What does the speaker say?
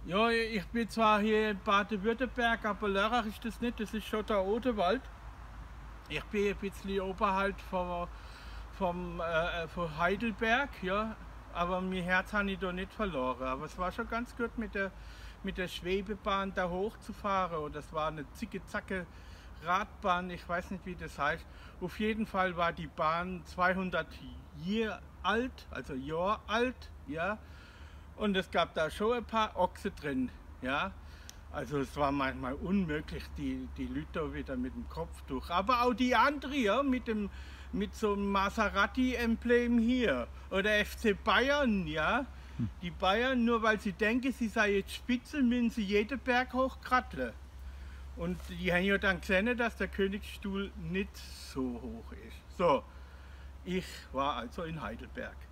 Ja, ich bin zwar hier in Baden-Württemberg, aber Lörrach ist das nicht, das ist schon der Odenwald. Ich bin ein bisschen oberhalb von Heidelberg, ja, aber mein Herz habe ich da nicht verloren. Aber es war schon ganz gut mit der Schwebebahn da hochzufahren und das war eine zicke-zacke Radbahn, ich weiß nicht wie das heißt. Auf jeden Fall war die Bahn 200 Jahre alt, also Jahr alt, ja, und es gab da schon ein paar Ochse drin, ja. Also es war manchmal unmöglich, die Leute wieder mit dem Kopf durch. Aber auch die anderen, ja, mit so einem Maserati-Emblem hier. Oder FC Bayern, ja. Die Bayern, nur weil sie denken, sie sei jetzt Spitze, müssen sie jeden Berg hochkratteln. Und die haben ja dann gesehen, dass der Königsstuhl nicht so hoch ist. So, ich war also in Heidelberg.